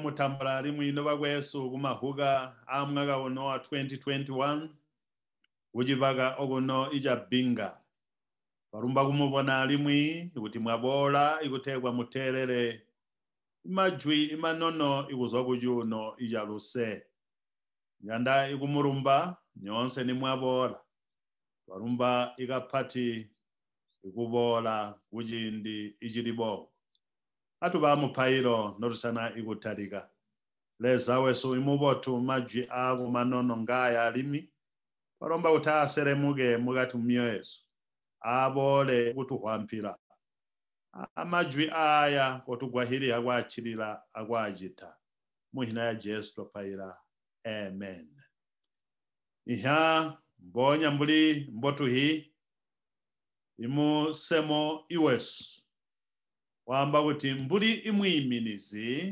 mutambula limwe ino bagwesu kumahuga amwaka uno wa 2021 ujibaga oguno ija binga barumba kumubona limwe ikuti mwabola ikutegwa muterere imajwi imanono ikuzwa kujuno ija luse nyanda ikumurumba nyonse ni mwabola barumba ikapati ikubola kujindi ijilibo atu bamupairo noruchana ikutalika leza wesu imubotu majwi agu manono ngaya limi baromba utasere muge mugati mumyoyesu abole kutuhwampira amajwi aya kotugwahiri agwachirira agwajita muhina ya Jesu topaira amen. Iha mbonya mbuli mbotu hii imu semo iwesu wamba kuti mbuli imwiminizi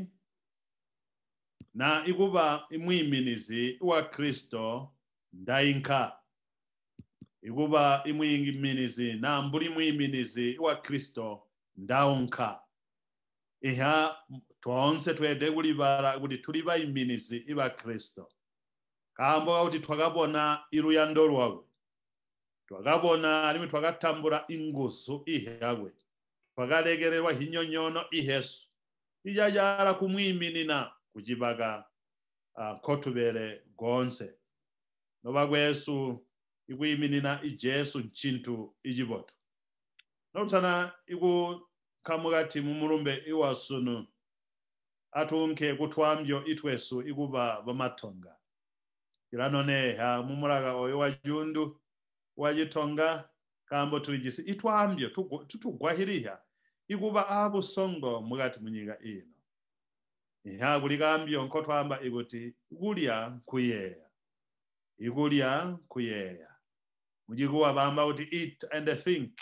na ikuba imwiminizi wa Kristo ndainka ikuba imwiminizi na mbuli imwiminizi wa Kristo ndaunka iha twonse twede kulibara kuti tuliba iminizi iba Kristo kambo kuti twakabona iruyando rwawe twakabona alimi twakatambura inguzu ihagwe twakalegererwa hinyonyono ihesu ijajara kumwiminina kujibaga kotubere gonse nobagwesu ikwiminina ijesu nchintu ijiboto notana iku kamugati mumurumbe iwasunu atunke kutwambyo itwesu ikuba bamatonga iranone ha mumuraga oyo wajundu wajitonga kambo tulijisi itwambyo tutugwahiriha ikuba abusongo mugati munyiga ino iha kuligambyo nkotwamba iguti gulya kuyeya igulya kuyeya mujikuwa bamba uti eat and think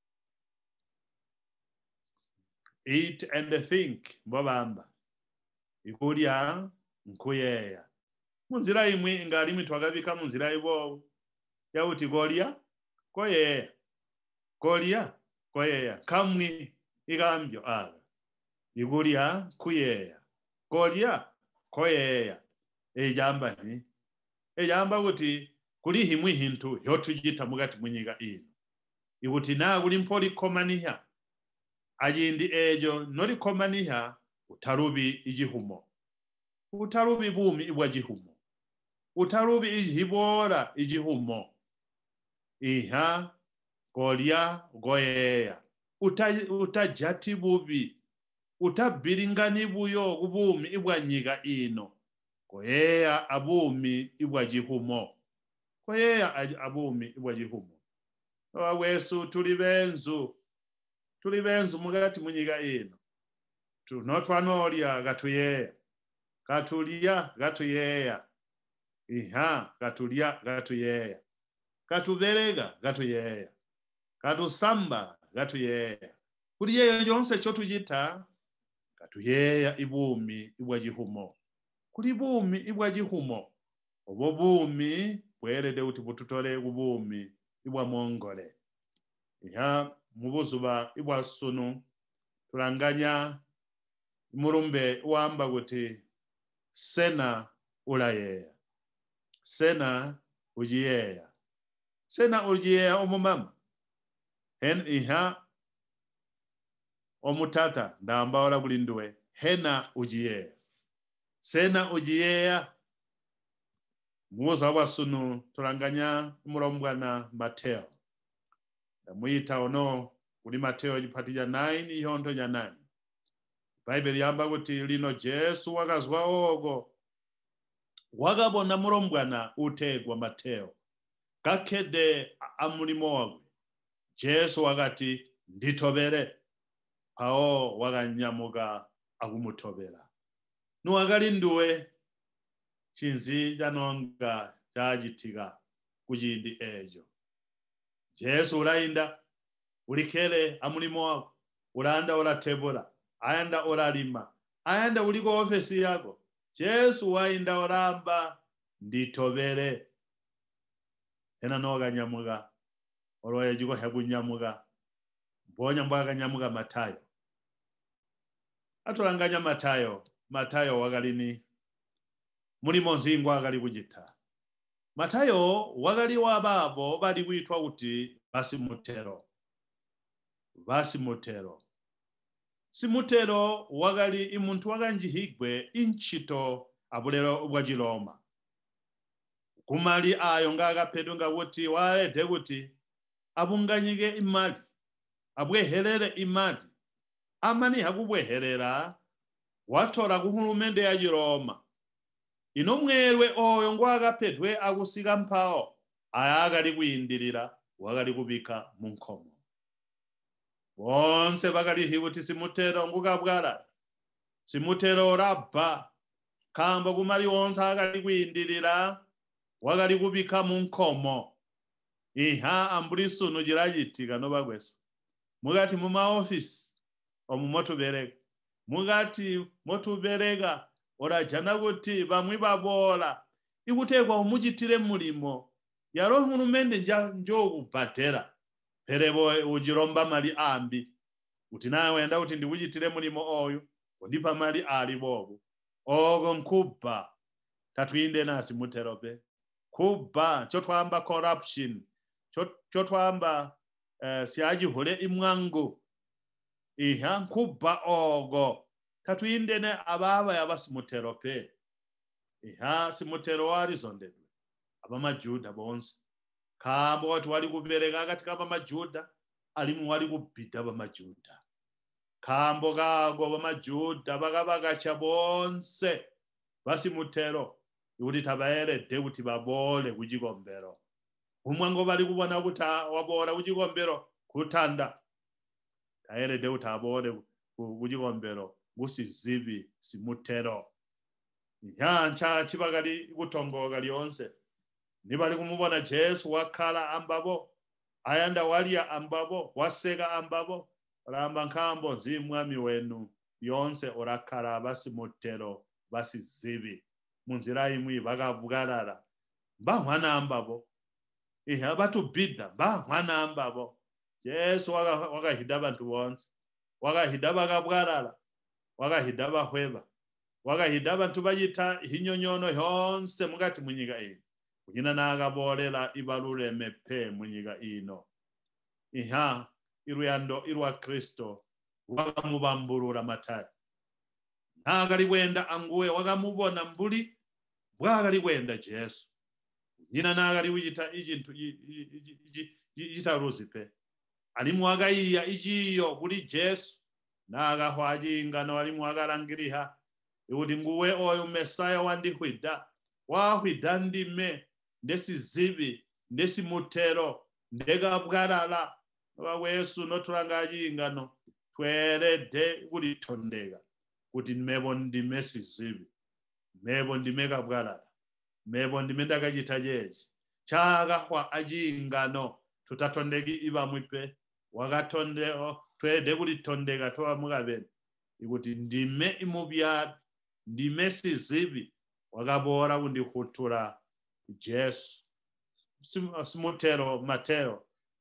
eat and think mbobamba igulya nkuyeya munzira imwe ngalimi twagabika munzira ibo yauti golya koyeya golya koyeya kamwe igambyo aga igulya kuyeya golya koyeya ejamba ni ejamba kuti kuli himwe hintu yotujita mugati munyiga ino iguti na kuli mpoli komaniha ajindi ejo noli komaniha utarubi ijihumo utarubi bumi ibwa jihumo utarubi ijibora ijihumo iha golya goyeya utajati bubi utabiringani buyo kubumi ibwa nyiga ino goyeya abumi ibwa jihumo goyeya abumi ibwa jihumo wesu tuli benzu mugati munyiga ino tunotwanolya gatuyeya katulya gatuyeya iha katulya gatuyeya katuberega gatuyeya katusamba gatuyeya kuli yeyo yonse cho tujita gatuyeya ibumi ibwa jihumo kuli bumi ibwa jihumo obo bumi bwerede uti bututole kubumi ibwa mongole iha mubuzuba ibwa sunu tulanganya murumbe wamba kuti sena ulayeya sena ujiyeya sena ujiyeya omumama hen iha omutata ndamba wala kulinduwe hena ujiyeya sena ujiyeya muza wasunu tulanganya murombwana Mateo muita ono kuli Mateo jipatija 9 ihonto ja 9 Bible yamba kuti lino Jesu wakazwa ogo wakabona murombwana utegwa Mateo kakede amulimo wagwe Jesu wakati nditobere pao wakanyamuka akumutobera nuwakalinduwe chinzi janonga jajitika kujindi ejo Jesu ulainda ulikele amulimo wako ulanda ulatebula ayanda ulalima ayanda uliko ofesi yako Jesu wainda oramba nditobere ena noga nyamuga oroye jugo hagunyamuga mbonya mbaga nyamuga Matayo atulanganya Matayo Matayo wagalini mulimo nzingo agali kujita. Matayo wagali wababo bali kuitwa kuti basimutero. Basimutero. Simutero wagali imuntu waganjihigwe inchito abulero bwa Chiroma. Kumali ayo ngagapedwa nga kuti walete kuti abunganyike imali, abweherere imali. Amani hakubweherera watora kuhulumende ya Chiroma. Inomwerwe oyo ngwagapedwe agusika mpao ayagali kuyindirira wagali kubika munkomo. Bonse bagali hibuti simutero ngukabwala. Simutero rabba kamba kumali wonse agali kuyindirira wagali kubika munkomo. Iha ambulisuno jirajitika no bagweso. Mugati muma office omumotuberega. Mugati motuberega ora jana kuti bamwe babola ikutekwa umujitire mulimo yaro hulumende njo kubatera perebo ujiromba mali ambi kuti nawe enda kuti ndikujitire mulimo oyo ndipa mali ali bobo ogo nkuba tatwinde nasi muterope kuba chotwamba corruption chotwamba siajihole imwangu iha nkuba ogo tatwindene ababa yabasimuterope iha simutero wali zondedwe abamajuda bonse kambo watu wali kubereka katika abamajuda alimu wali kubida abamajuda kambo kago abamajuda bakabagacha bonse basimutero kuti tabaerede kuti babole kujikombero umwango bali kubona kuti wabora kujikombero kutanda taerede kuti abole kujikombero gusi zibi simutero ncha chibagali kutongoga lyonse nibali kumubona Yesu wakala ambabo ayanda walia ambabo wasega ambabo ramba nkambo zimwami wenu yonse orakala basimutero basi zibi munzira imwe bagavugarara ba mwana ambabo batu bida ba mwana ambabo Yesu wakahida abantu bonse wakahida bagabwarara wakahida bahweba wakahida abantu bayita hinyonyono yonse mugati munyiga iyi kunyina nagaborera ibalure mepe munyiga ino iha iruyando irwa Kristo wagamubamburura Matayo nagali wenda anguwe wagamubona mbuli bwagali wenda Yesu nyina nagali wiyita ijintu itaruzipe alimu agayiya ijiyo buli Yesu naga hwajinga no alimu agarangiriha yudi nguwe oyo Mesaya wandihwida wahwida ndime ndesi zibi ndesi mutero ndega bwarala Yesu no turangajinga no twerede buli tondega kuti mebo ndime sizibi mebo ndimega bwarala mebo ndimendaga jitajeji chaga hwa ajinga no tutatondegi iba mwipe wagatondeo twede buli tondega towa mugabene ikuti ndime imubyad ndime sizibi wagabora undi hutura Yesu simutero Mateo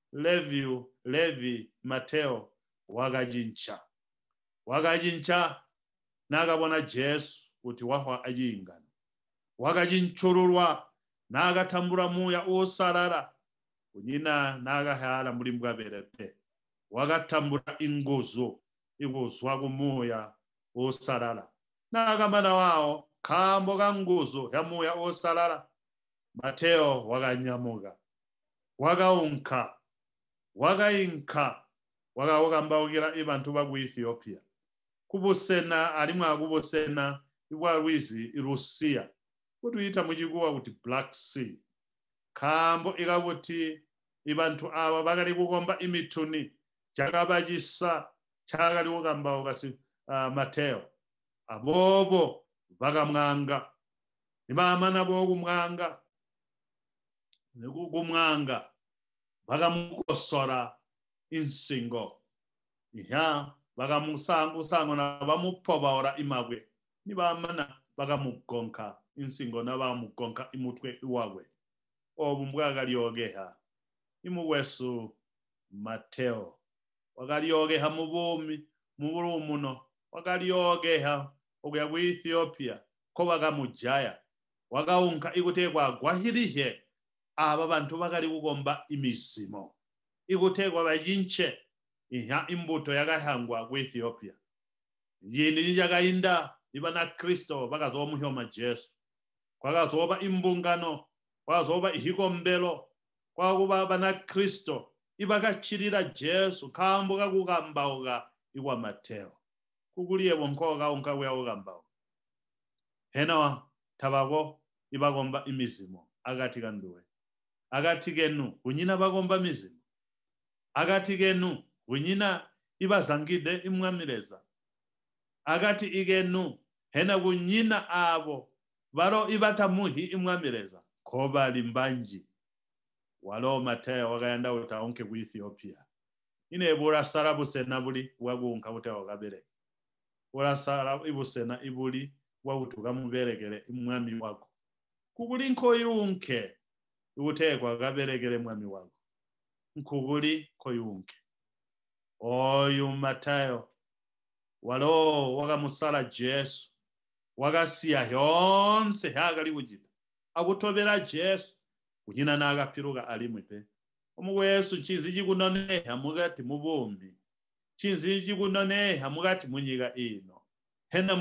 Levi Mateo wagajincha nagabona Yesu kuti wahwa ajingana wagajinchururwa nagatambura muya usarara kunyina nagahala muri mbwaberepe wagatambura inguzo iguzwa kumuya usarara nagamana wao kambo ganguzo ya muya usarara Mateo waganyamuga wagaunka wagainka wagambaugira ibantu bagu Ethiopia kubusena alimwa kubusena ibwarwizi irusia kutuyita mujiguwa kuti Black Sea kambo igabuti ibantu aba bagali kugomba imituni chakabajisa chagali kugamba ugasi Mateo abobo bagamwanga nibamana bo kumwanga negugumwanga bagamukosora insingo iha bagamusango na bamupobora imagwe nibamana bagamugonka insingo na bamugonka imutwe iwawe obumbwagali ogeha imuwesu Mateo wagali ogeha mubumi muburu muno wagali ogeha okuya ku Ethiopia ko bakamujaya wakaunka ikutekwa gwahirihe aba bantu bakali kukomba imizimo ikutekwa bajinche iha imbuto yakahangwa ku Ethiopia yini yakayinda ibana Kristo bakazomuhyoma Jesu kwakazoba imbungano kwakazoba ihikombelo kwakuba bana Kristo ibakachirira Jesu kambuka kukambauka ikwa Mateo kukuliye bonkoka unka kuya kukambauka hena tabako ibakomba imizimo agati kanduwe agati kenu kunyina bakomba mizimo agati kenu kunyina ibazangide imwamireza agati igenu hena kunyina abo baro ibatamuhi imwamireza koba limbanji walo Mateo wakayanda utaonke ku Ethiopia ine bora sarabu sena buli wagunka utaho kabere bora sarabu ibusena ibuli wautuka muberegere imwami wako kuguli nkoyunke utekwa kaberegere mwami wako nkuguli koyunke oyu Mateo walo wakamusala Jesu wakasiya yonse hagali kujita akutobera Jesu kunyina nagapiruka alimwe pe omugwesu chinziji kunoneha mugati mubumbi chinziji kunoneha mugati munyiga ino hena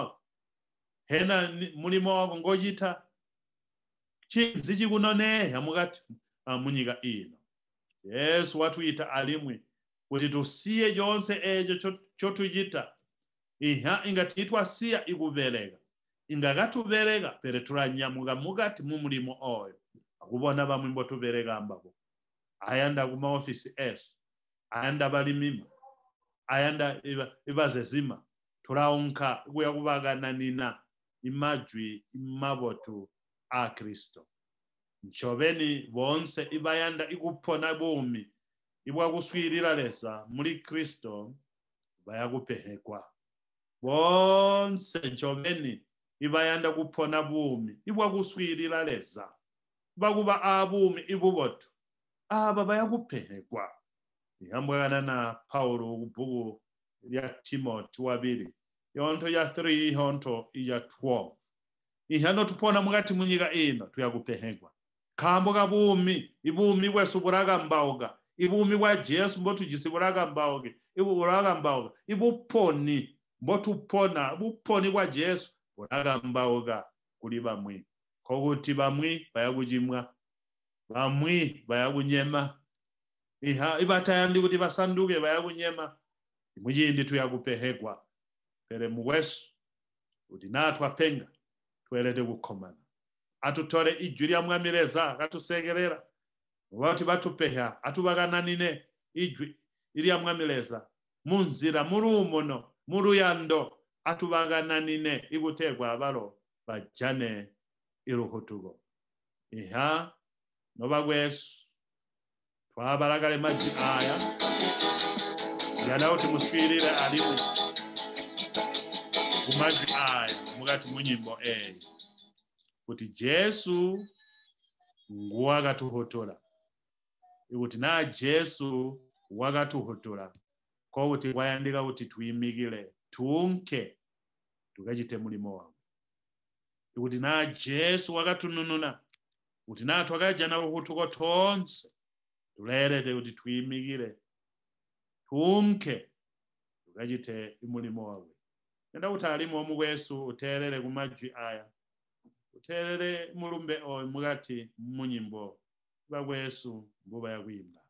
mulimo wako ngojita chinziji kunoneha mugati munyiga ino Yesu watuita alimwe kuti tusiye jonse ejo chotujita iha ingatitwa siya ikubereka ingakatubereka pere turanyamuka mugati mumulimo oyo akubona bamwe mbotubereka ambako ayanda kuma office es ayanda balimima ayanda ibazezima turaunka kuya kubagana nina imajwi imabotu a Kristo nchobeni bonse ibayanda ikupona bumi ibwa kuswirira lesa muri Kristo bayakupehekwa bonse nchobeni ibayanda kupona bumi ibwa kuswirira lesa bakuba abumi ibubotu aba bayakupehekwa ihambwana na Paulo kubuku ya Timothy wabili yonto ya 3 honto ya 12 ihano tupona mugati munyiga ino tuyakupehekwa kambo kabumi ibumi kwesuburaga mbauga ibumi bwa Jesu mbotu jisiburaga mbauge iburaga mbauga ibuponi mbotu pona buponi bwa Jesu buraga mbauga kuli bamwi koguti bamwi bayakujimwa bamwi bayakunyema iha ibatayandi kuti basanduke bayakunyema imujindi tuyakupehekwa pere muwesu kuti natwa penga tuelete kukomana atutore ijwi lya mwamireza katusegerera wati batupeha atubagananine ijwi lya mwamireza munzira murumono muruyando atubagananine igutegwa abaro bajane iruhutugo iha noba gwesu twabaragale maji aya yanauti muswirire alimu kumaji aya mugati munyimbo kuti Jesu nguwakatuhotola ikuti na Jesu wakatuhotola ko kuti kwayandika kuti tuyimikile tunke tukachite mulimo wawo ikuti na Jesu wakatunununa kuti na twakajana uhutuko tonse tulerete kuti tuyimikile tunke tukachite mulimo wawo nenda kuti alimu omugwesu uterere kumajwi aya uterere mulumbe oyo mugati munyimbo bagwesu mbuba yakwimba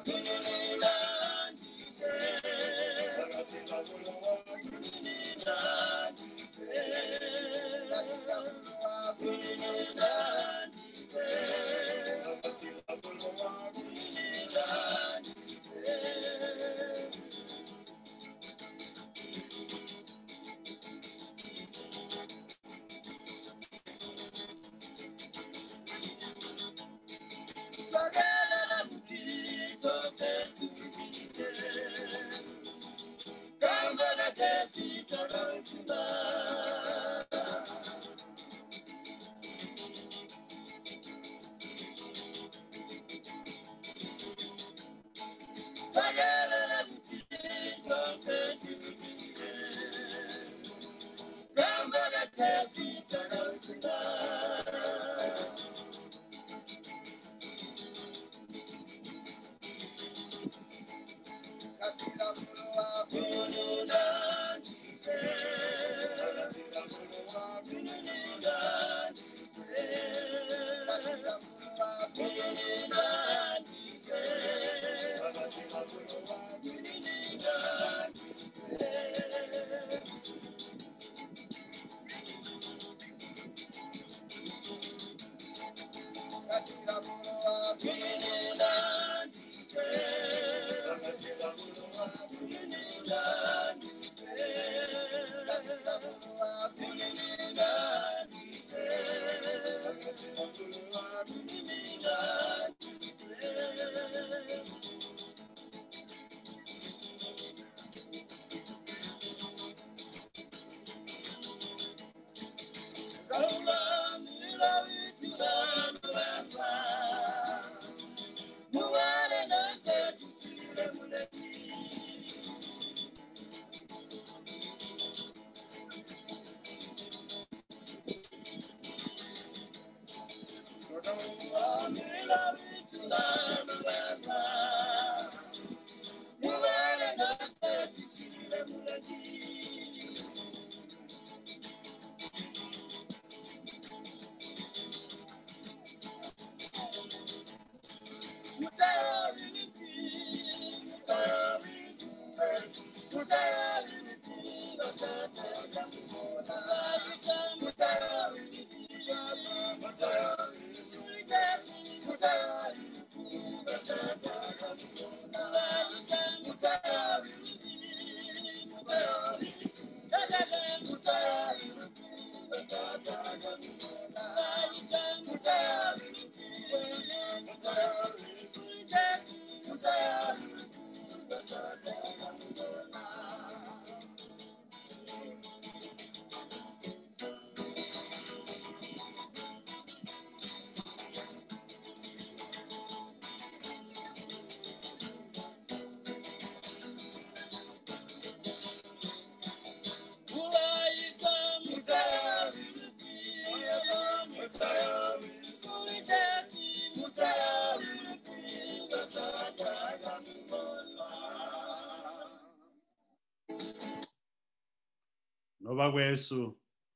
Noba kwesu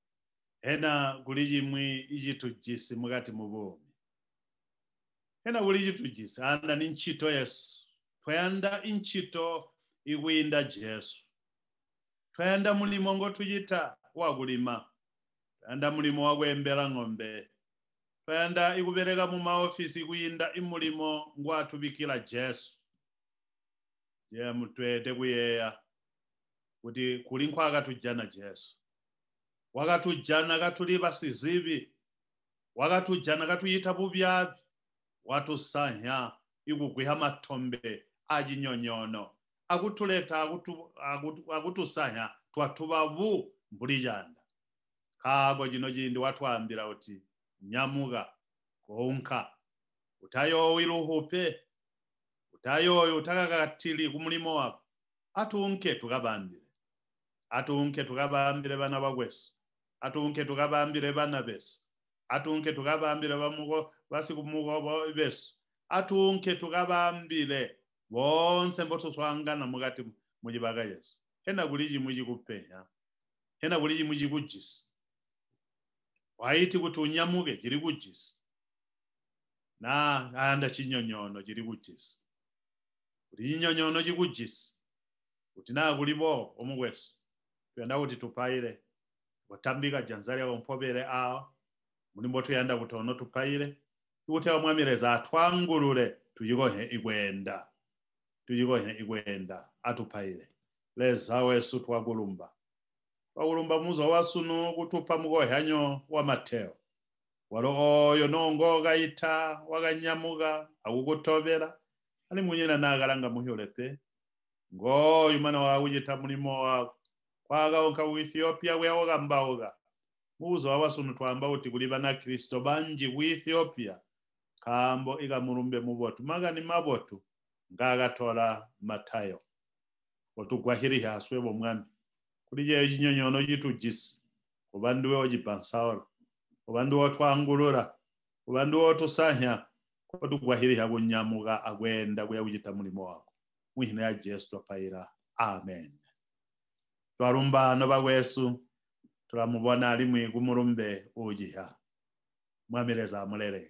ena kuliji mwi ichitujisi mukati mubomi ena kuliji tujisi anda ni nchito Yesu twayanda inchito ikuyinda Jesu twayanda mulimo ngo tujita wakulima twayanda mulimo wakwembera ng'ombe twayanda ikubereka mu maofisi ikuyinda imulimo ngwatubikira Jesu je mutwete kuyeya kuti kuli nkhwaka tujana Jesu wakatujana katulipa sizibi wakatujana katuyita bubyabi watusanya ikugwiha mathombe ajinyonyono akutuleta akutusanya twatuba bu mbulijanda kago jino jindi watwambira uti nyamuga konka utayo iluhupe utayo utakakatili kumulimo wako atunke tukabambire bana bagwesu atunke tukabambire bana besu atunke tukabambire bamugo basikumugo besu atunke tukabambire bonse mbotuswangana mugati mujibaga Yesu hena kuliji mujikupenya hena kuliji mujikujisi waiti kuti unyamuke jiri kujisi na anda chinyonyono jiri kujisi Inyonyono jikujisi kuti nakulipo omugweso tuyanda kuti tupaire watambika janzali ya mpobere awo mulimbo tuyanda kuti ono tupaire kuti amwamireza atwangulule tuyikohe igwenda atupaire leza wesu twagulumba muzo wasunu kutupa mugohanyo wa Mateo walo oyo nongo gaita waganyamuga akukutobera ali munyina nagalanga muhyolepe ngoyo mana wawujita mulimo wako kwagaonka mu Ethiopia weawogambawuga muzo wawasunu twamba uti kuliba na Kristo banji mu Ethiopia kambo igamurumbe mubotu magani mabotu ngagatola Matayo otugwahiri haswe bo mwami kulije inyonyono yitujisi obanduwe ojipansawolo obanduwe twangulura obanduwe otusanya otugwahiri habunyamuga agwenda gwawujita mulimo wako mwihina ya Yesu paira amen. Twarumba no bagwesu turamubona ali mwigumurumbe ujiha mwamireza amulere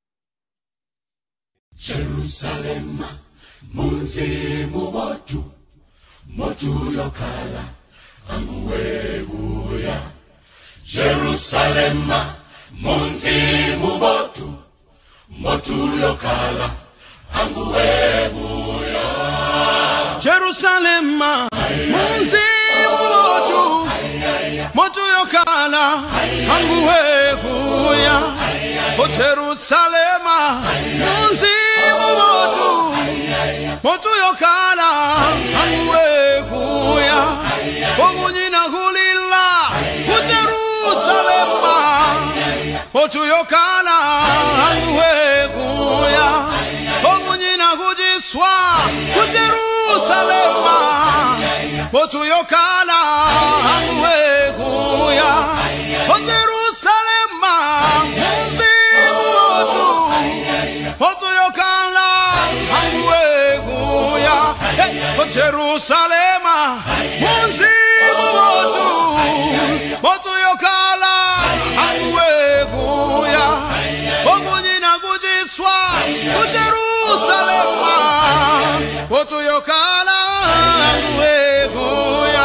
Jerusalem munzi mubotu motu yokala amuweguya Jerusalem munzi mubotu motu yokala amuweguya Jerusalem munzi mubotu motu yokala amuweguya O Jerusalem munzi mubotu motu yokala amuweguya Ogunyina hulila O Jerusalem motu yokala amuweguya Ogunyina hujiswa O Jerusalem motu yokala amuweguya O Jerusalem munzi mubotu motu yokala amuweguya O Jerusalem munzi mubotu motu yokala amuweguya Ogunyina hujiswa O Jerusalem motu yokala amuweguya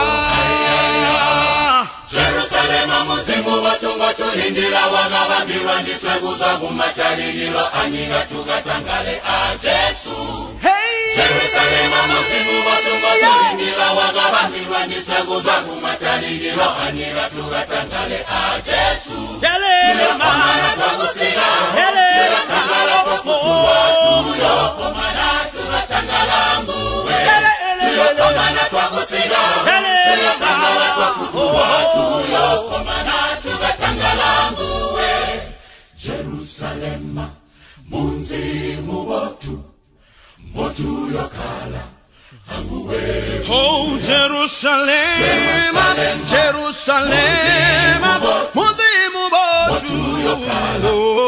Jerusalem muzimu batungo tulindira wagabambirwa ndisweguza kumatalililo anyiga tugatangale a Jesu Jerusalem muzimu batungo tulindira wagabambirwa ndisweguza kumatalililo anyiga tugatangale a Jesu tuyokomana twagusiga tuyotangala twafutuwa tuyokomana tugatangala nguwe tuyokomana twagusiga tuyotangala twafutuwa tuyokomana tugatangala nguwe Jerusalem munzi mubotu motu yokala anguwe Oh Jerusalem Jerusalem munzi mubotu yokala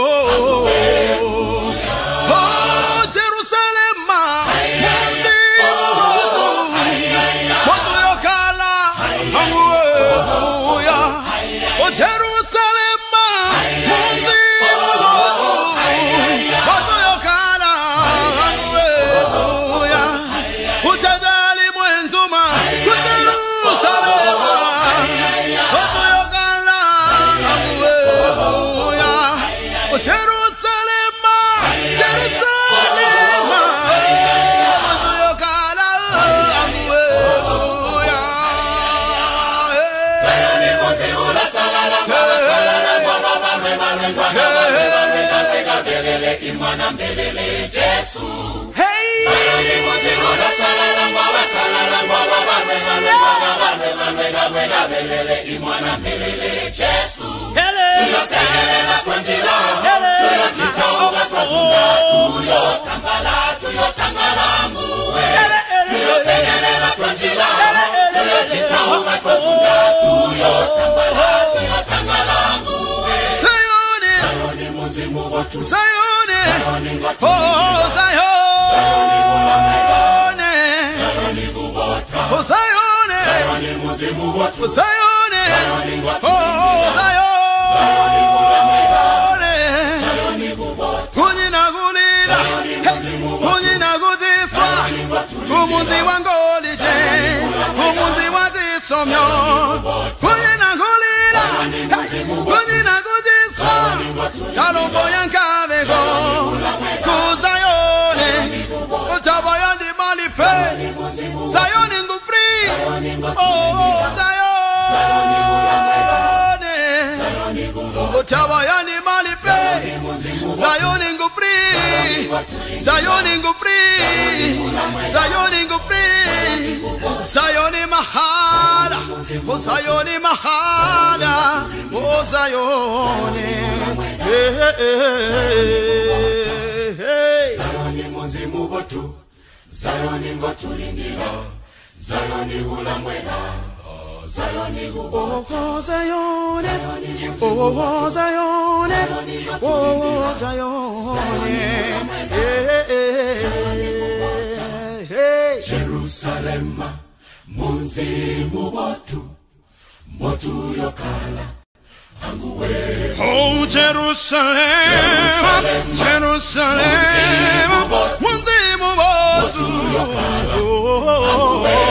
Oh Jerusalem munzi mubotu motu yokala amuweguya Oh Jerusalem munzi mubotu motu yokala amuweguya Utajali mwenzuma Jerusalem motu yokala amuweguya Oh Jerusalem Jerusalem motu yokala amuweguya Imana mbelele Jesu Imana mbelele Jesu tuyosegelela kwenjila tuyotitauga twagunda tuyotangala nguwe tuyosegelela kwenjila tuyotitauga twagunda tuyotangala nguwe Sayoni muzimu botu Sayoni Oh Sayoni Oh Sayoni muzimu botu Sayoni Oh Sayoni Kunyina gulira Kunyina gudiswa Utabayani malipe Zayoni ngupri Zayoni ngupri Zayoni ngupri Zayoni mahada O Zayoni mahada O Zayoni Zayoni muzimu botu Zayoni ngotulingila Zayoni ulamwela Zayoni Oh Zayoni Oh Zayoni Oh Zayoni Jerusalem munzimu botu motu yokala Oh Jerusalem Jerusalem munzimu botu